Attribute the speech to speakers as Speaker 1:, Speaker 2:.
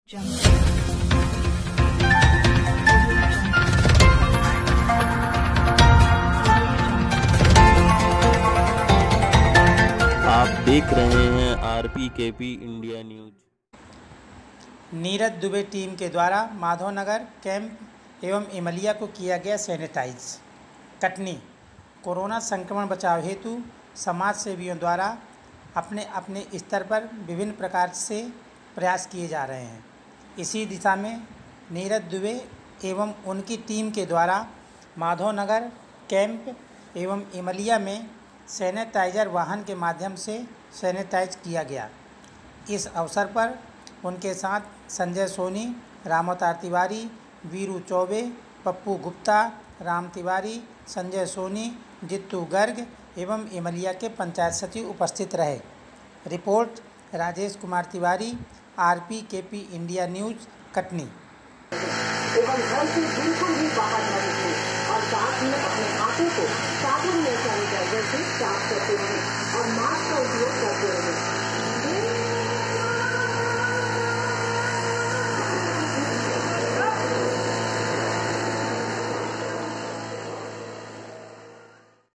Speaker 1: आप देख रहे हैं RPKP India news.
Speaker 2: Neeraj Dubey team के द्वारा माधवनगर कैंप एवं इमलिया को किया गया सैनिटाइज। कटनी कोरोना संक्रमण बचाव हेतु समाज सेवियों द्वारा अपने अपने स्तर पर विभिन्न प्रकार से प्रयास किए जा रहे हैं। इसी दिशा में नीरज दुबे एवं उनकी टीम के द्वारा माधवनगर कैंप एवं इमलिया में सैनिटाइजर वाहन के माध्यम से सैनिटाइज किया गया। इस अवसर पर उनके साथ संजय सोनी, रामअवतार तिवारी, वीरू चौबे, पप्पू गुप्ता, राम तिवारी, संजय सोनी, जित्तू गर्ग एवं इमलिया के पंचायत सचिव उपस्थित रहे। Report Rajesh Kumar Tiwari, RPKP India news, Katni.
Speaker 3: एवं घर से बिल्कुल भी बाहर न निकलें।